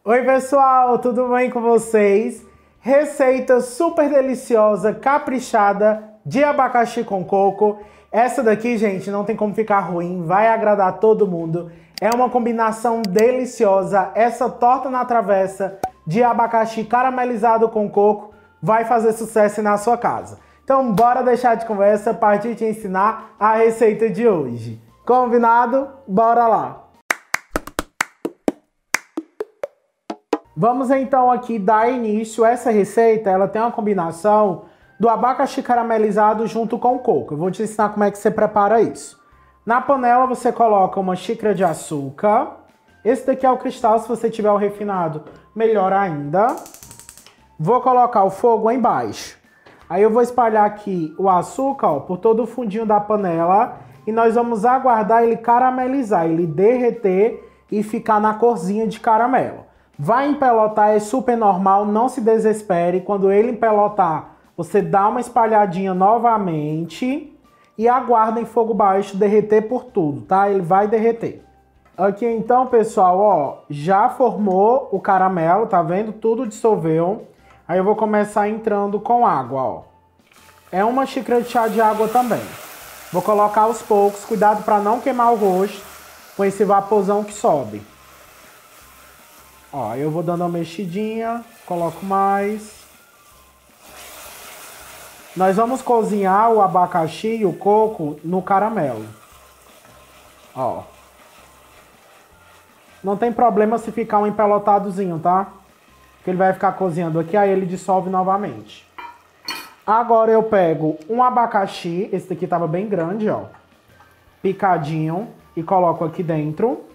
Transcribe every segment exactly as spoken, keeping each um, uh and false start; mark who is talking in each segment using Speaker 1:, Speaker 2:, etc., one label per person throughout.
Speaker 1: Oi pessoal, tudo bem com vocês? Receita super deliciosa, caprichada de abacaxi com coco. Essa daqui, gente, não tem como ficar ruim, vai agradar todo mundo. É uma combinação deliciosa. Essa torta na travessa de abacaxi caramelizado com coco vai fazer sucesso na sua casa. Então bora deixar de conversa, partir te ensinar a receita de hoje. Combinado? Bora lá! Vamos então aqui dar início a essa receita. Ela tem uma combinação do abacaxi caramelizado junto com o coco. Eu vou te ensinar como é que você prepara isso. Na panela você coloca uma xícara de açúcar. Esse daqui é o cristal, se você tiver o refinado, melhor ainda. Vou colocar o fogo embaixo. Aí eu vou espalhar aqui o açúcar, ó, por todo o fundinho da panela. E nós vamos aguardar ele caramelizar, ele derreter e ficar na corzinha de caramelo. Vai empelotar, é super normal, não se desespere. Quando ele empelotar, você dá uma espalhadinha novamente e aguarda em fogo baixo derreter por tudo, tá? Ele vai derreter. Aqui então, pessoal, ó, já formou o caramelo, tá vendo? Tudo dissolveu. Aí eu vou começar entrando com água, ó. É uma xícara de chá de água também. Vou colocar aos poucos, cuidado para não queimar o rosto com esse vaporzão que sobe. Ó, eu vou dando uma mexidinha, coloco mais. Nós vamos cozinhar o abacaxi e o coco no caramelo. Ó. Não tem problema se ficar um empelotadozinho, tá? Porque ele vai ficar cozinhando aqui, aí ele dissolve novamente. Agora eu pego um abacaxi, esse daqui tava bem grande, ó. Picadinho, e coloco aqui dentro.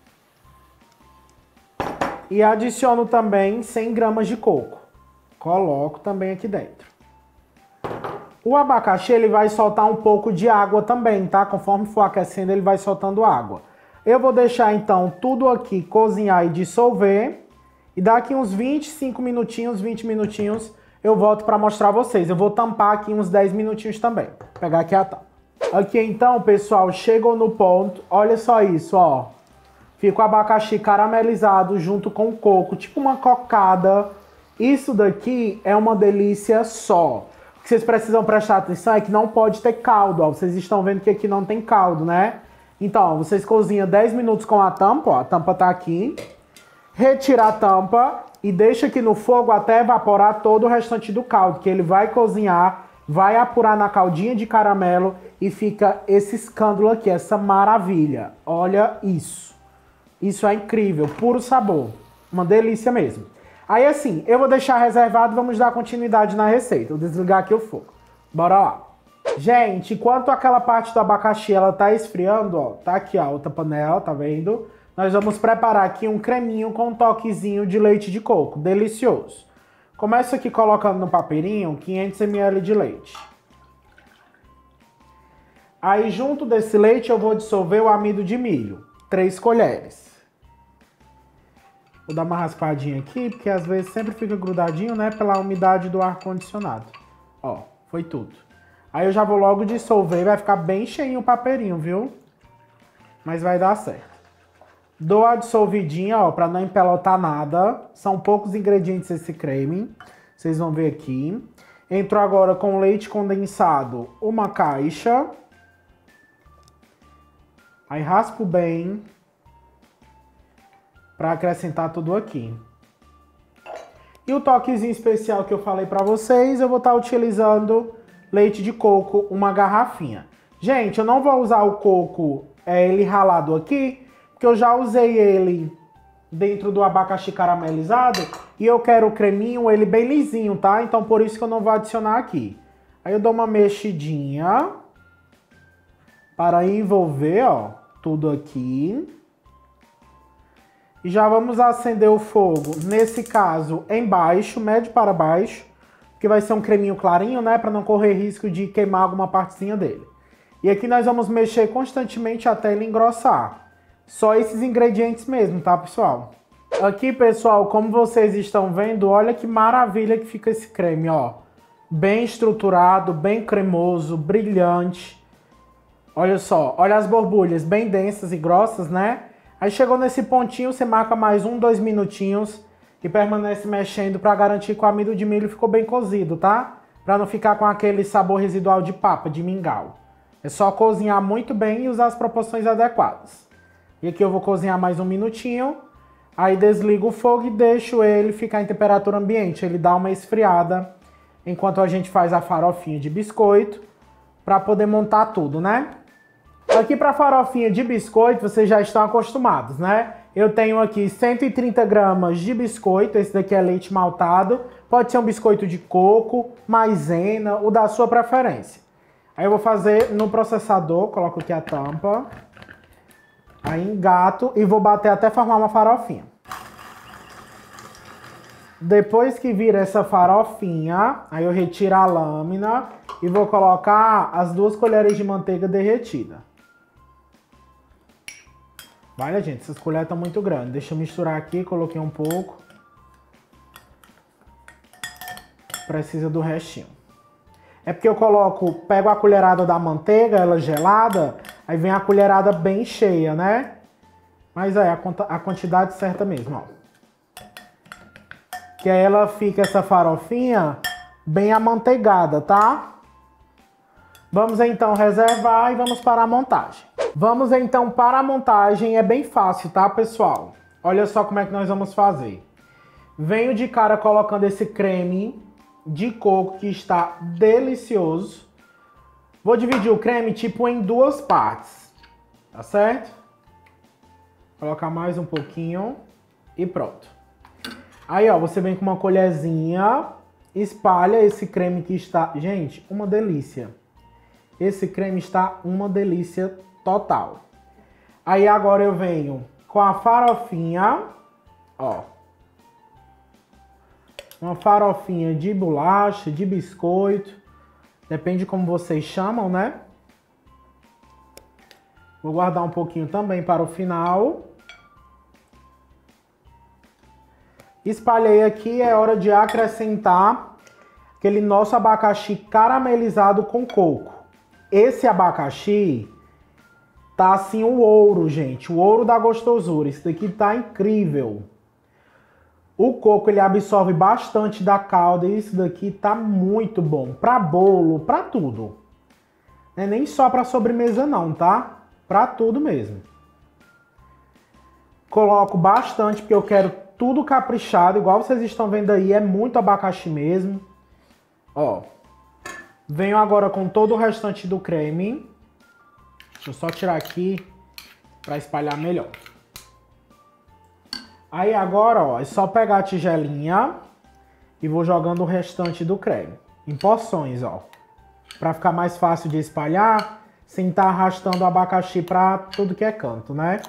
Speaker 1: E adiciono também cem gramas de coco. Coloco também aqui dentro. O abacaxi ele vai soltar um pouco de água também, tá? Conforme for aquecendo, ele vai soltando água. Eu vou deixar então tudo aqui cozinhar e dissolver. E daqui uns vinte e cinco minutinhos, vinte minutinhos, eu volto para mostrar a vocês. Eu vou tampar aqui uns dez minutinhos também. Vou pegar aqui a tampa. Aqui então, pessoal, chegou no ponto. Olha só isso, ó. Fica o abacaxi caramelizado junto com o coco, tipo uma cocada. Isso daqui é uma delícia só. O que vocês precisam prestar atenção é que não pode ter caldo, ó. Vocês estão vendo que aqui não tem caldo, né? Então, ó, vocês cozinham dez minutos com a tampa, ó. A tampa tá aqui. Retira a tampa e deixa aqui no fogo até evaporar todo o restante do caldo, que ele vai cozinhar, vai apurar na caldinha de caramelo e fica esse escândalo aqui, essa maravilha. Olha isso. Isso é incrível, puro sabor. Uma delícia mesmo. Aí assim, eu vou deixar reservado, vamos dar continuidade na receita. Vou desligar aqui o fogo. Bora lá. Gente, enquanto aquela parte do abacaxi ela tá esfriando, ó, tá aqui a outra panela, tá vendo? Nós vamos preparar aqui um creminho com um toquezinho de leite de coco, delicioso. Começo aqui colocando no papeirinho quinhentos mililitros de leite. Aí junto desse leite eu vou dissolver o amido de milho, três colheres. Vou dar uma raspadinha aqui, porque às vezes sempre fica grudadinho, né? Pela umidade do ar-condicionado. Ó, foi tudo. Aí eu já vou logo dissolver, vai ficar bem cheinho o papeirinho, viu? Mas vai dar certo. Dou a dissolvidinha, ó, pra não empelotar nada. São poucos ingredientes esse creme. Vocês vão ver aqui. Entro agora com leite condensado, uma caixa. Aí raspo bem. Para acrescentar tudo aqui. E o toquezinho especial que eu falei para vocês, eu vou estar utilizando leite de coco, uma garrafinha. Gente, eu não vou usar o coco, é, ele ralado aqui, porque eu já usei ele dentro do abacaxi caramelizado e eu quero o creminho, ele bem lisinho, tá? Então por isso que eu não vou adicionar aqui. Aí eu dou uma mexidinha para envolver, ó, tudo aqui. E já vamos acender o fogo, nesse caso, embaixo, médio para baixo, que vai ser um creminho clarinho, né, para não correr risco de queimar alguma partezinha dele. E aqui nós vamos mexer constantemente até ele engrossar. Só esses ingredientes mesmo, tá, pessoal? Aqui, pessoal, como vocês estão vendo, olha que maravilha que fica esse creme, ó. Bem estruturado, bem cremoso, brilhante. Olha só, olha as borbulhas bem densas e grossas, né? Aí chegou nesse pontinho, você marca mais um, dois minutinhos e permanece mexendo para garantir que o amido de milho ficou bem cozido, tá? Para não ficar com aquele sabor residual de papa, de mingau. É só cozinhar muito bem e usar as proporções adequadas. E aqui eu vou cozinhar mais um minutinho. Aí desligo o fogo e deixo ele ficar em temperatura ambiente. Ele dá uma esfriada enquanto a gente faz a farofinha de biscoito para poder montar tudo, né? Aqui para a farofinha de biscoito vocês já estão acostumados, né? Eu tenho aqui cento e trinta gramas de biscoito. Esse daqui é leite maltado. Pode ser um biscoito de coco, maisena, o da sua preferência. Aí eu vou fazer no processador, coloco aqui a tampa. Aí engato e vou bater até formar uma farofinha. Depois que vira essa farofinha, aí eu retiro a lâmina e vou colocar as duas colheres de manteiga derretida. Olha, gente, essas colheres estão muito grandes. Deixa eu misturar aqui, coloquei um pouco. Precisa do restinho. É porque eu coloco, pego a colherada da manteiga, ela gelada, aí vem a colherada bem cheia, né? Mas é a quantidade certa mesmo, ó. Que aí ela fica essa farofinha bem amanteigada, tá? Vamos então reservar e vamos para a montagem. Vamos então para a montagem, é bem fácil, tá, pessoal? Olha só como é que nós vamos fazer. Venho de cara colocando esse creme de coco que está delicioso. Vou dividir o creme tipo em duas partes, tá certo? Colocar mais um pouquinho e pronto. Aí, ó, você vem com uma colherzinha, espalha esse creme que está... Gente, uma delícia. Esse creme está uma delícia total. Aí agora eu venho com a farofinha, ó. Uma farofinha de bolacha, de biscoito. Depende como vocês chamam, né? Vou guardar um pouquinho também para o final. Espalhei aqui, é hora de acrescentar aquele nosso abacaxi caramelizado com coco. Esse abacaxi tá assim o ouro, gente, o ouro da gostosura. Isso daqui tá incrível. O coco ele absorve bastante da calda e isso daqui tá muito bom para bolo, para tudo. Não é nem só para sobremesa não, tá? Para tudo mesmo. Coloco bastante porque eu quero tudo caprichado, igual vocês estão vendo aí, é muito abacaxi mesmo. Ó. Venho agora com todo o restante do creme. Deixa eu só tirar aqui para espalhar melhor. Aí agora, ó, é só pegar a tigelinha e vou jogando o restante do creme em porções, ó, para ficar mais fácil de espalhar, sem estar arrastando o abacaxi para tudo que é canto, né?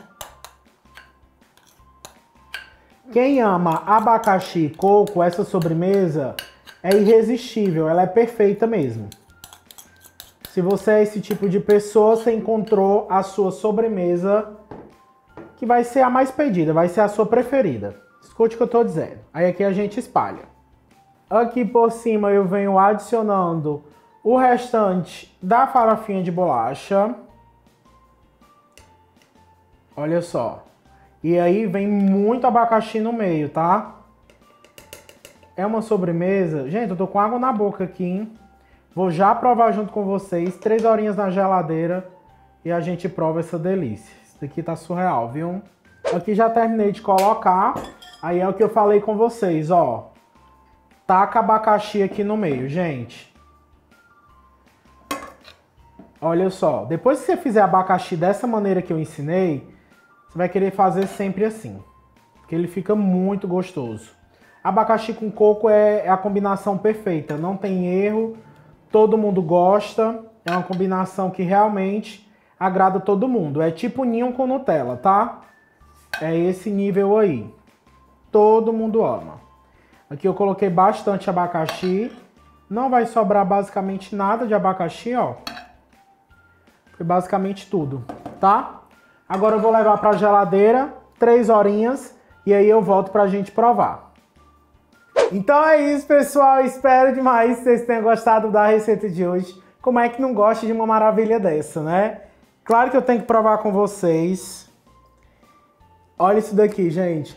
Speaker 1: Quem ama abacaxi e coco, essa sobremesa é irresistível, ela é perfeita mesmo. Se você é esse tipo de pessoa, você encontrou a sua sobremesa que vai ser a mais pedida, vai ser a sua preferida. Escute o que eu tô dizendo. Aí aqui a gente espalha. Aqui por cima eu venho adicionando o restante da farofinha de bolacha. Olha só. E aí vem muito abacaxi no meio, tá? É uma sobremesa... Gente, eu tô com água na boca aqui, hein? Vou já provar junto com vocês. Três horinhas na geladeira e a gente prova essa delícia. Isso daqui tá surreal, viu? Aqui já terminei de colocar. Aí é o que eu falei com vocês, ó. Taca abacaxi aqui no meio, gente. Olha só. Depois que você fizer abacaxi dessa maneira que eu ensinei... Você vai querer fazer sempre assim, porque ele fica muito gostoso. Abacaxi com coco é a combinação perfeita, não tem erro, todo mundo gosta, é uma combinação que realmente agrada todo mundo. É tipo ninho com Nutella, tá? É esse nível aí. Todo mundo ama. Aqui eu coloquei bastante abacaxi, não vai sobrar basicamente nada de abacaxi, ó. Foi basicamente tudo, tá? Agora eu vou levar para a geladeira, três horinhas, e aí eu volto para a gente provar. Então é isso, pessoal. Espero demais que vocês tenham gostado da receita de hoje. Como é que não gosta de uma maravilha dessa, né? Claro que eu tenho que provar com vocês. Olha isso daqui, gente.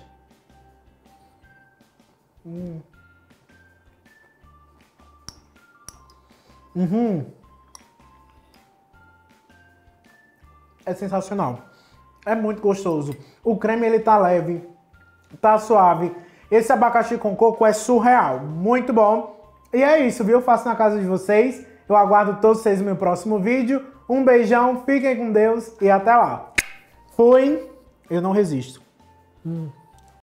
Speaker 1: Hum. Uhum. É sensacional. É muito gostoso. O creme, ele tá leve, tá suave. Esse abacaxi com coco é surreal. Muito bom. E é isso, viu? Eu faço na casa de vocês. Eu aguardo todos vocês no meu próximo vídeo. Um beijão, fiquem com Deus e até lá. Fui. Eu não resisto. Hum.